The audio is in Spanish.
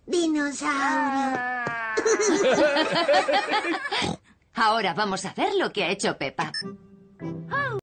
Dinosaurio. Ahora vamos a ver lo que ha hecho Peppa.